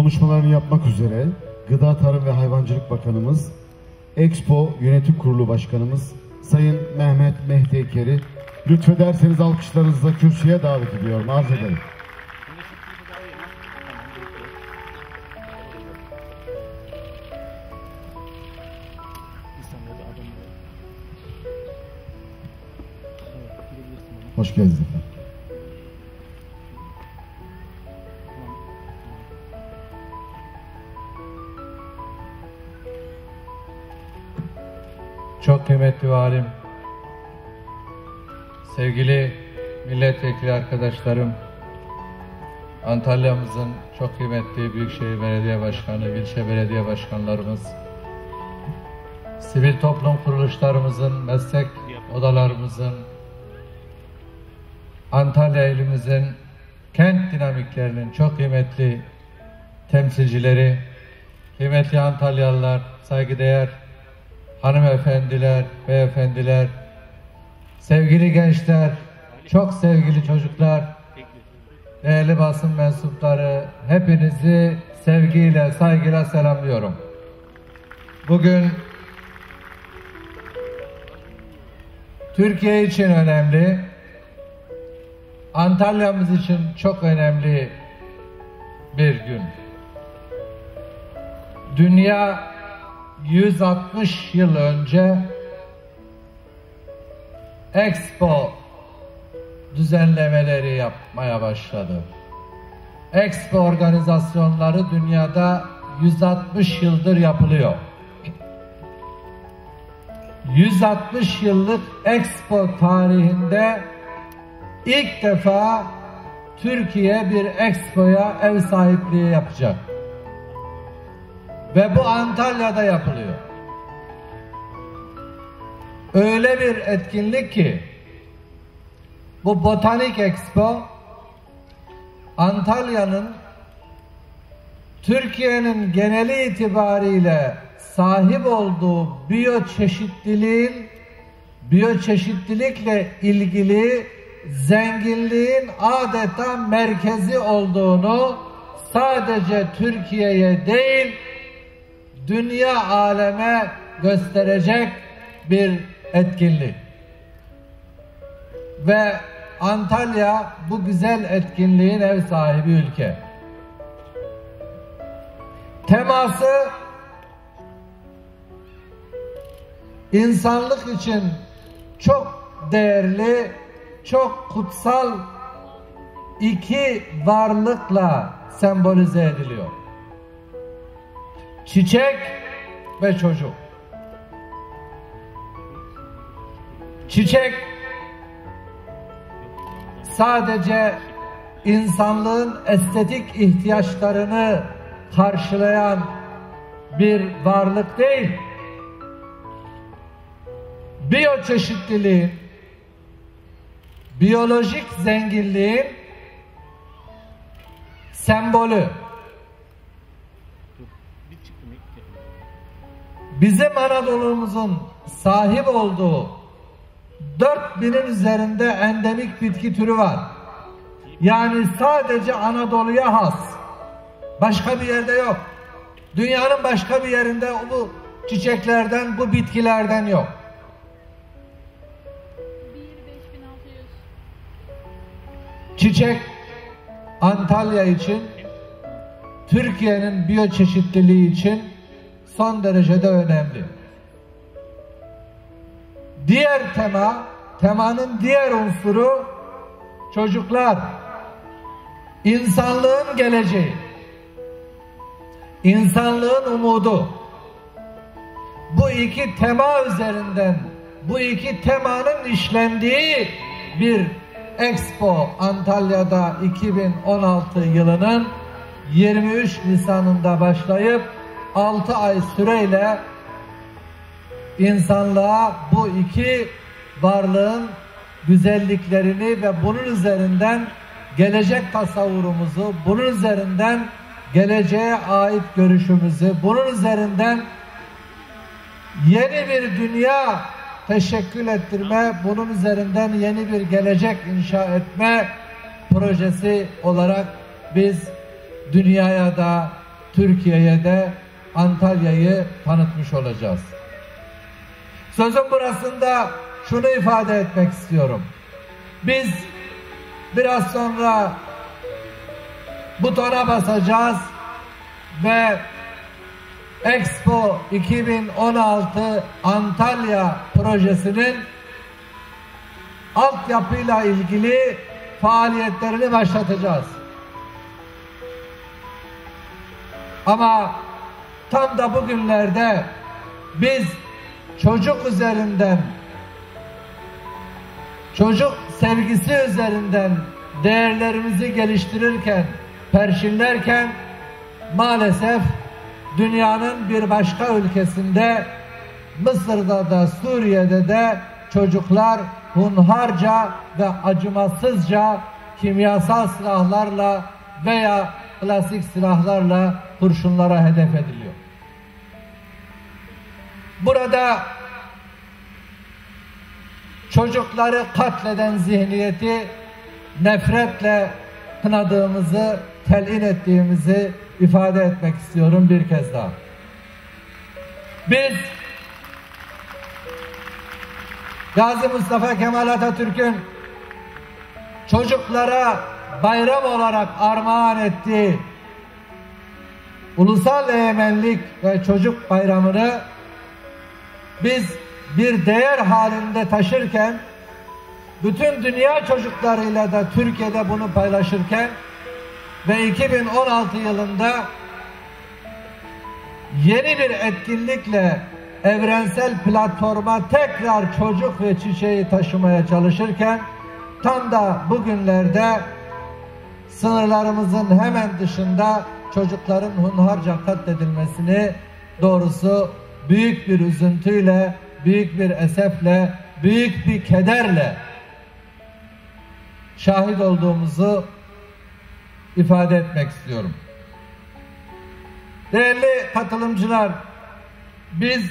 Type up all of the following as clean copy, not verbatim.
konuşmalarını yapmak üzere Gıda Tarım ve Hayvancılık Bakanımız, Expo Yönetim Kurulu Başkanımız Sayın Mehmet Mehdi Eker'i lütfederseniz alkışlarınızla kürsüye davet ediyorum. Arz ederim. Hoş geldiniz efendim. Çok kıymetli valim, sevgili milletvekili arkadaşlarım, Antalya'mızın çok kıymetli Büyükşehir Belediye Başkanı, ilçe belediye başkanlarımız, sivil toplum kuruluşlarımızın, meslek odalarımızın, Antalya ilimizin kent dinamiklerinin çok kıymetli temsilcileri, kıymetli Antalyalılar, saygıdeğer hanımefendiler, beyefendiler, sevgili gençler, çok sevgili çocuklar, değerli basın mensupları, hepinizi sevgiyle, saygıyla selamlıyorum. Bugün Türkiye için önemli, Antalya'mız için çok önemli bir gün. Dünya 160 yıl önce Expo düzenlemeleri yapmaya başladı. Expo organizasyonları dünyada 160 yıldır yapılıyor. 160 yıllık Expo tarihinde ilk defa Türkiye bir Expo'ya ev sahipliği yapacak. Ve bu Antalya'da yapılıyor. Öyle bir etkinlik ki bu Botanik Expo Antalya'nın Türkiye'nin geneli itibariyle sahip olduğu biyoçeşitlilikle ilgili zenginliğin adeta merkezi olduğunu sadece Türkiye'ye değil, dünya aleme gösterecek bir etkinlik. Ve Antalya bu güzel etkinliğin ev sahibi ülke. Teması insanlık için çok değerli, çok kutsal iki varlıkla sembolize ediliyor. Çiçek ve çocuk. Çiçek sadece insanlığın estetik ihtiyaçlarını karşılayan bir varlık değil, biyoçeşitliliğin, biyolojik zenginliğin sembolü. Bizim Anadolu'muzun sahip olduğu 4000'in üzerinde endemik bitki türü var. Yani sadece Anadolu'ya has. Başka bir yerde yok. Dünyanın başka bir yerinde bu çiçeklerden, bu bitkilerden yok. Çiçek Antalya için, Türkiye'nin biyoçeşitliliği için son derecede önemli. Diğer temanın diğer unsuru çocuklar, insanlığın geleceği, insanlığın umudu. Bu iki tema üzerinden, bu iki temanın işlendiği bir Expo Antalya'da 2016 yılının 23 Nisan'ında başlayıp 6 ay süreyle insanlığa bu iki varlığın güzelliklerini ve bunun üzerinden gelecek tasavvurumuzu, bunun üzerinden geleceğe ait görüşümüzü, bunun üzerinden yeni bir dünya teşekkül ettirme, bunun üzerinden yeni bir gelecek inşa etme projesi olarak biz dünyaya da Türkiye'ye de Antalya'yı tanıtmış olacağız. Sözün burasında şunu ifade etmek istiyorum. Biz biraz sonra butona basacağız ve Expo 2016 Antalya projesinin altyapıyla ilgili faaliyetlerini başlatacağız. Ama tam da bugünlerde biz çocuk üzerinden, çocuk sevgisi üzerinden değerlerimizi geliştirirken, perçinlerken maalesef dünyanın bir başka ülkesinde, Mısır'da da Suriye'de de çocuklar hunharca ve acımasızca kimyasal silahlarla veya klasik silahlarla kurşunlara hedef ediliyor. Burada çocukları katleden zihniyeti nefretle kınadığımızı, telin ettiğimizi ifade etmek istiyorum bir kez daha. Biz Gazi Mustafa Kemal Atatürk'ün çocuklara bayram olarak armağan ettiği Ulusal Egemenlik ve Çocuk Bayramı'nı biz bir değer halinde taşırken, bütün dünya çocuklarıyla da Türkiye'de bunu paylaşırken ve 2016 yılında yeni bir etkinlikle evrensel platforma tekrar çocuk ve çiçeği taşımaya çalışırken, tam da bugünlerde sınırlarımızın hemen dışında çocukların hunharca katledilmesini doğrusu büyük bir üzüntüyle, büyük bir esefle, büyük bir kederle şahit olduğumuzu ifade etmek istiyorum. Değerli katılımcılar, biz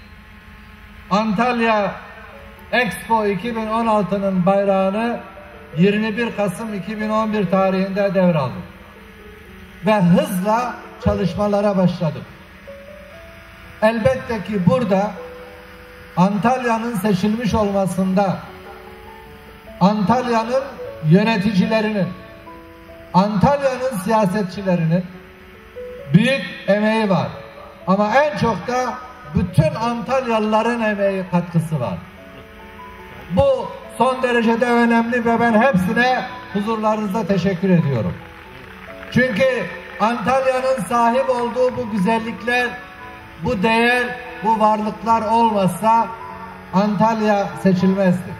Antalya Expo 2016'nın bayrağını 21 Kasım 2011 tarihinde devraldık ve hızla çalışmalara başladık. Elbette ki burada Antalya'nın seçilmiş olmasında Antalya'nın yöneticilerinin, Antalya'nın siyasetçilerinin büyük emeği var. Ama en çok da bütün Antalyalıların emeği, katkısı var. Bu son derecede önemli ve ben hepsine huzurlarınızda teşekkür ediyorum. Çünkü Antalya'nın sahip olduğu bu güzellikler, bu değer, bu varlıklar olmazsa Antalya seçilmezdi.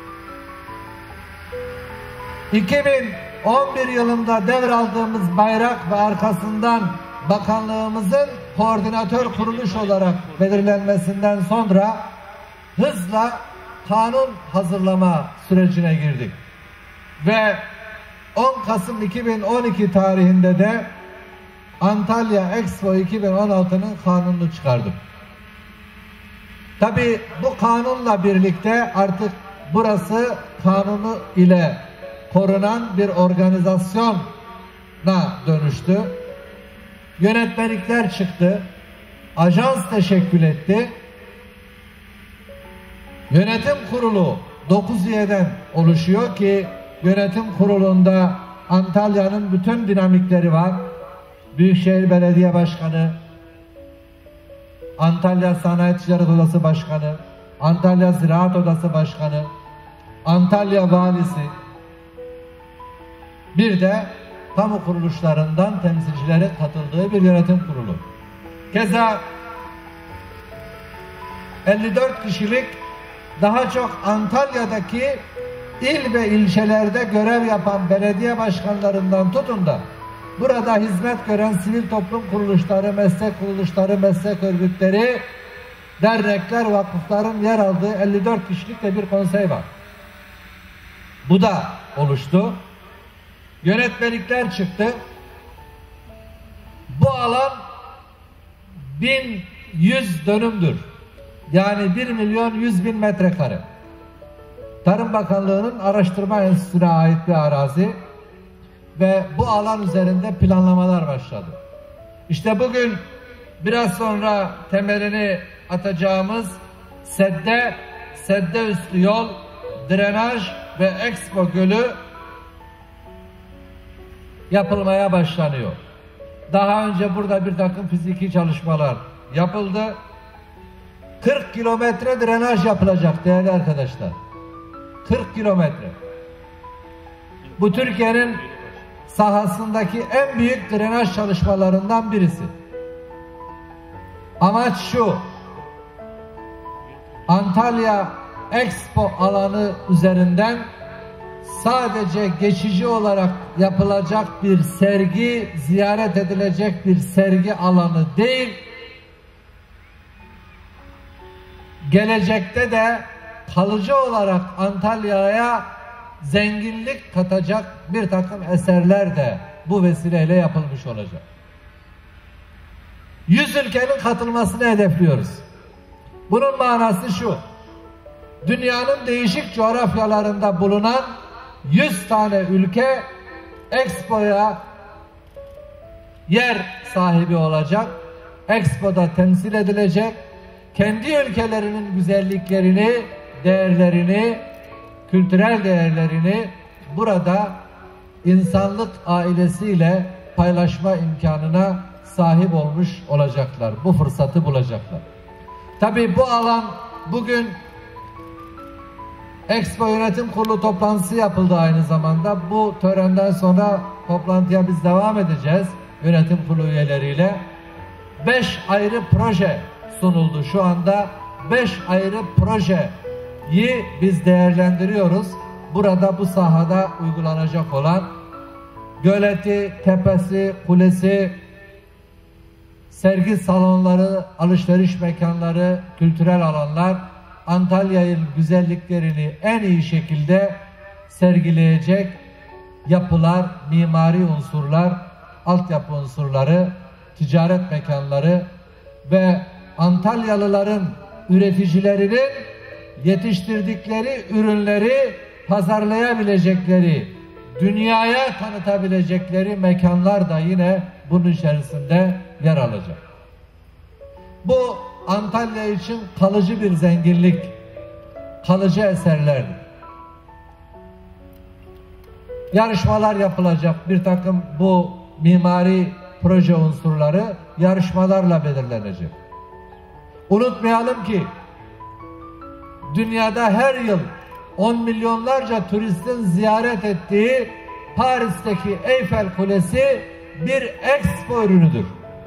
2011 yılında devraldığımız bayrak ve arkasından bakanlığımızın koordinatör kuruluş olarak belirlenmesinden sonra hızla kanun hazırlama sürecine girdik. Ve 10 Kasım 2012 tarihinde de Antalya Expo 2016'nın kanununu çıkardık. Tabii bu kanunla birlikte artık burası kanunu ile korunan bir organizasyona dönüştü. Yönetmelikler çıktı. Ajans teşekkül etti. Yönetim kurulu 9 üyeden oluşuyor ki yönetim kurulunda Antalya'nın bütün dinamikleri var. Büyükşehir Belediye Başkanı, Antalya Sanayi Ticaret Odası Başkanı, Antalya Ziraat Odası Başkanı, Antalya Valisi, bir de kamu kuruluşlarından temsilcilerin katıldığı bir yönetim kurulu. Keza 54 kişilik daha çok Antalya'daki il ve ilçelerde görev yapan belediye başkanlarından tutun da burada hizmet gören sivil toplum kuruluşları, meslek kuruluşları, meslek örgütleri, dernekler, vakıfların yer aldığı 54 kişilik de bir konsey var. Bu da oluştu. Yönetmelikler çıktı. Bu alan 1100 dönümdür. Yani 1.100.000 metrekare. Tarım Bakanlığı'nın Araştırma Enstitüsü'ne ait bir arazi ve bu alan üzerinde planlamalar başladı. İşte bugün biraz sonra temelini atacağımız sedde üstü yol, drenaj ve Expo Gölü yapılmaya başlanıyor. Daha önce burada bir takım fiziki çalışmalar yapıldı. 40 kilometre drenaj yapılacak değerli arkadaşlar. 40 kilometre. Bu Türkiye'nin sahasındaki en büyük drenaj çalışmalarından birisi. Amaç şu: Antalya Expo alanı üzerinden sadece geçici olarak yapılacak bir sergi, ziyaret edilecek bir sergi alanı değil, gelecekte de kalıcı olarak Antalya'ya zenginlik katacak bir takım eserler de bu vesileyle yapılmış olacak. 100 ülkenin katılmasını hedefliyoruz. Bunun manası şu: dünyanın değişik coğrafyalarında bulunan 100 tane ülke Expo'ya yer sahibi olacak. Expo'da temsil edilecek. Kendi ülkelerinin güzelliklerini, değerlerini, kültürel değerlerini burada insanlık ailesiyle paylaşma imkanına sahip olmuş olacaklar. Bu fırsatı bulacaklar. Tabii bu alan bugün Expo Yönetim Kurulu toplantısı yapıldı aynı zamanda. Bu törenden sonra toplantıya biz devam edeceğiz yönetim kurulu üyeleriyle. 5 ayrı proje sunuldu. Şu anda 5 ayrı projeyi biz değerlendiriyoruz. Burada bu sahada uygulanacak olan göleti, tepesi, kulesi, sergi salonları, alışveriş mekanları, kültürel alanlar Antalya'nın güzelliklerini en iyi şekilde sergileyecek yapılar, mimari unsurlar, altyapı unsurları, ticaret mekanları ve Antalyalıların üreticilerinin yetiştirdikleri ürünleri pazarlayabilecekleri, dünyaya tanıtabilecekleri mekanlar da yine bunun içerisinde yer alacak. Bu Antalya için kalıcı bir zenginlik, kalıcı eserlerdir. Yarışmalar yapılacak, bir takım bu mimari proje unsurları yarışmalarla belirlenecek. Unutmayalım ki dünyada her yıl 10 milyonlarca turistin ziyaret ettiği Paris'teki Eyfel Kulesi bir Expo ürünüdür.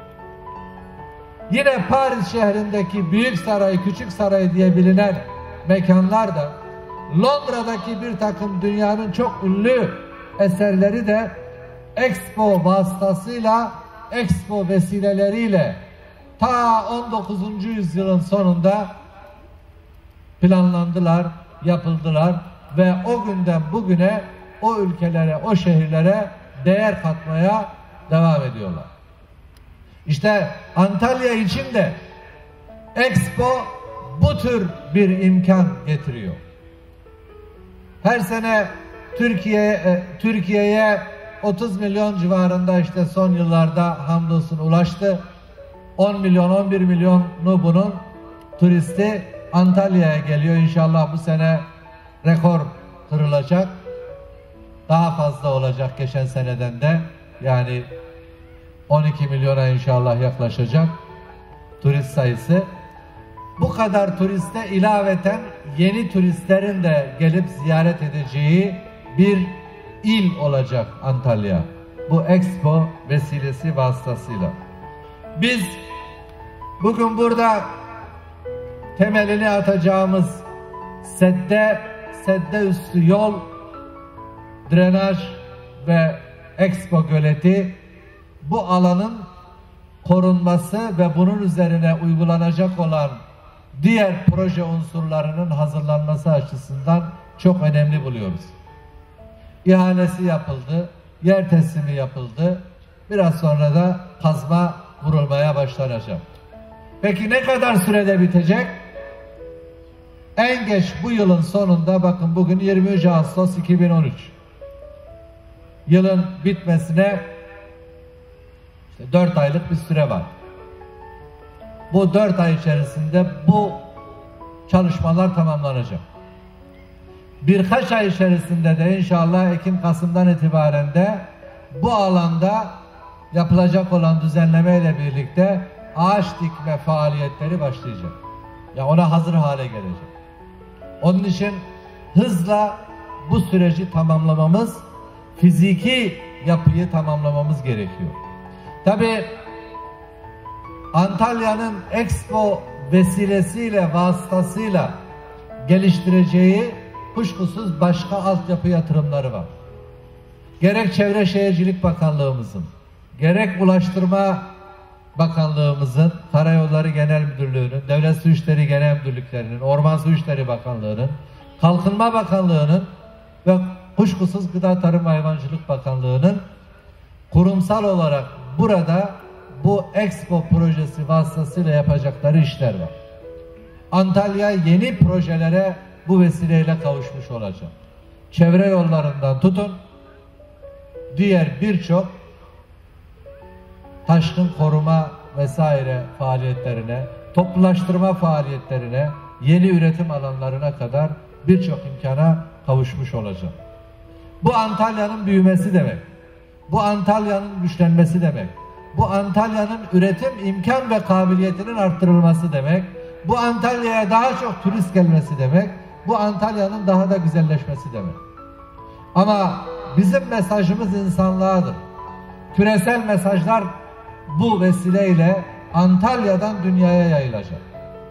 Yine Paris şehrindeki Büyük Saray, Küçük Saray diye bilinen mekanlar da, Londra'daki bir takım dünyanın çok ünlü eserleri de Expo vasıtasıyla, Expo vesileleriyle ta 19. yüzyılın sonunda planlandılar, yapıldılar ve o günden bugüne o ülkelere, o şehirlere değer katmaya devam ediyorlar. İşte Antalya için de Expo bu tür bir imkan getiriyor. Her sene Türkiye'ye 30 milyon civarında işte son yıllarda hamdolsun ulaştı. 10 milyon, 11 milyonu bunun turisti Antalya'ya geliyor. İnşallah bu sene rekor kırılacak. Daha fazla olacak geçen seneden de. Yani 12 milyona inşallah yaklaşacak turist sayısı. Bu kadar turiste ilaveten yeni turistlerin de gelip ziyaret edeceği bir il olacak Antalya. Bu Expo vesilesi vasıtasıyla. Biz bugün burada temelini atacağımız sedde üstü yol, drenaj ve Expo göleti bu alanın korunması ve bunun üzerine uygulanacak olan diğer proje unsurlarının hazırlanması açısından çok önemli buluyoruz. İhalesi yapıldı, yer teslimi yapıldı. Biraz sonra da kazma vurulmaya başlanacak. Peki ne kadar sürede bitecek? En geç bu yılın sonunda, bakın bugün 23 Ağustos 2013. Yılın bitmesine 4 aylık bir süre var. Bu 4 ay içerisinde bu çalışmalar tamamlanacak. Birkaç ay içerisinde de inşallah Ekim-Kasım'dan itibaren de bu alanda yapılacak olan düzenleme ile birlikte ağaç dikme faaliyetleri başlayacak. Ya ona hazır hale gelecek. Onun için hızla bu süreci tamamlamamız, fiziki yapıyı tamamlamamız gerekiyor. Tabii Antalya'nın Expo vesilesiyle, vasıtasıyla geliştireceği kuşkusuz başka altyapı yatırımları var. Gerek Çevre Şehircilik Bakanlığımızın, gerek Ulaştırma Bakanlığımızın, Karayolları Genel Müdürlüğü'nün, Devlet Su İşleri Genel Müdürlüklerinin, Orman Su İşleri Bakanlığı'nın, Kalkınma Bakanlığı'nın ve kuşkusuz Gıda Tarım ve Hayvancılık Bakanlığı'nın kurumsal olarak burada bu Expo projesi vasıtasıyla yapacakları işler var. Antalya yeni projelere bu vesileyle kavuşmuş olacak. Çevre yollarından tutun, diğer birçok taşkın koruma vesaire faaliyetlerine, toplulaştırma faaliyetlerine, yeni üretim alanlarına kadar birçok imkana kavuşmuş olacak. Bu Antalya'nın büyümesi demek. Bu Antalya'nın güçlenmesi demek. Bu Antalya'nın üretim imkan ve kabiliyetinin arttırılması demek. Bu Antalya'ya daha çok turist gelmesi demek. Bu Antalya'nın daha da güzelleşmesi demek. Ama bizim mesajımız insanlığadır. Küresel mesajlar bu vesileyle Antalya'dan dünyaya yayılacak.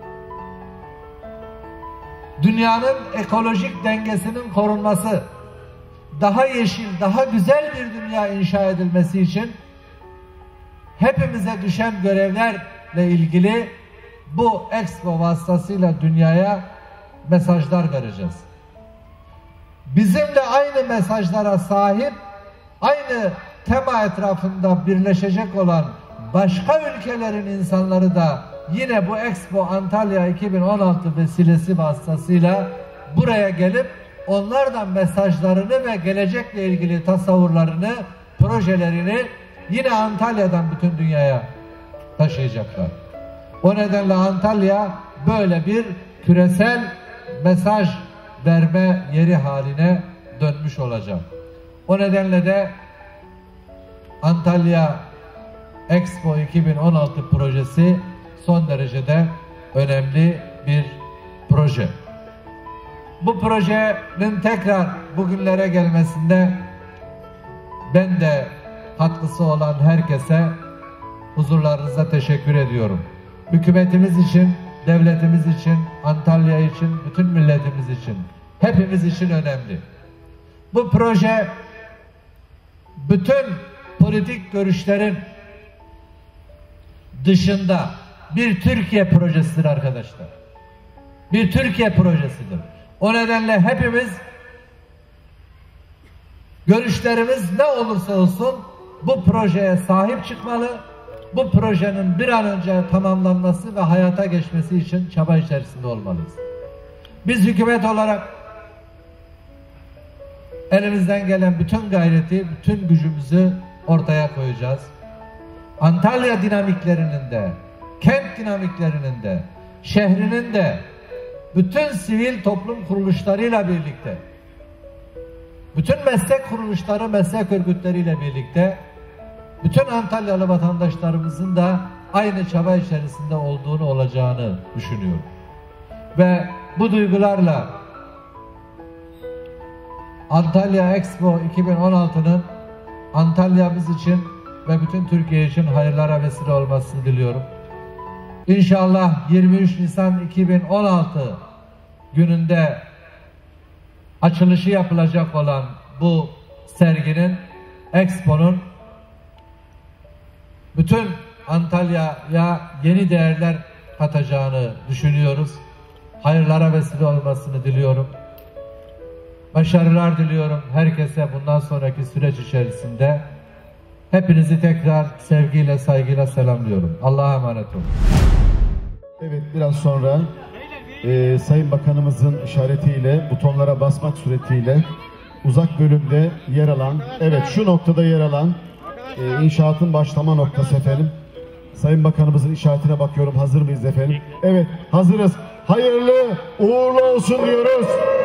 Dünyanın ekolojik dengesinin korunması, daha yeşil, daha güzel bir dünya inşa edilmesi için hepimize düşen görevlerle ilgili bu Expo vasıtasıyla dünyaya mesajlar vereceğiz. Bizim de aynı mesajlara sahip, aynı tema etrafında birleşecek olan başka ülkelerin insanları da yine bu Expo Antalya 2016 vesilesi vasıtasıyla buraya gelip onlardan mesajlarını ve gelecekle ilgili tasavvurlarını, projelerini yine Antalya'dan bütün dünyaya taşıyacaklar. O nedenle Antalya böyle bir küresel mesaj verme yeri haline dönmüş olacak. O nedenle de Antalya Expo 2016 projesi son derecede önemli bir proje. Bu projenin tekrar bugünlere gelmesinde ben de katkısı olan herkese huzurlarınıza teşekkür ediyorum. Hükümetimiz için, devletimiz için, Antalya için, bütün milletimiz için, hepimiz için önemli. Bu proje bütün politik görüşlerin dışında bir Türkiye projesidir arkadaşlar. Bir Türkiye projesidir. O nedenle hepimiz görüşlerimiz ne olursa olsun bu projeye sahip çıkmalı. Bu projenin bir an önce tamamlanması ve hayata geçmesi için çaba içerisinde olmalıyız. Biz hükümet olarak elimizden gelen bütün gayreti, bütün gücümüzü ortaya koyacağız. Antalya dinamiklerinin de, kent dinamiklerinin de, şehrinin de bütün sivil toplum kuruluşlarıyla birlikte, bütün meslek kuruluşları, meslek örgütleriyle birlikte, bütün Antalyalı vatandaşlarımızın da aynı çaba içerisinde olacağını düşünüyorum. Ve bu duygularla Antalya Expo 2016'nın Antalya'mız için ve bütün Türkiye için hayırlara vesile olmasını diliyorum. İnşallah 23 Nisan 2016 gününde açılışı yapılacak olan bu serginin, Expo'nun bütün Antalya'ya yeni değerler katacağını düşünüyoruz. Hayırlara vesile olmasını diliyorum. Başarılar diliyorum herkese bundan sonraki süreç içerisinde. Hepinizi tekrar sevgiyle, saygıyla selamlıyorum. Allah'a emanet olun. Evet, biraz sonra Sayın Bakanımızın işaretiyle butonlara basmak suretiyle uzak bölümde yer alan, evet şu noktada yer alan inşaatın başlama noktası efendim. Sayın Bakanımızın işaretine bakıyorum. Hazır mıyız efendim? Evet, hazırız. Hayırlı uğurlu olsun diyoruz.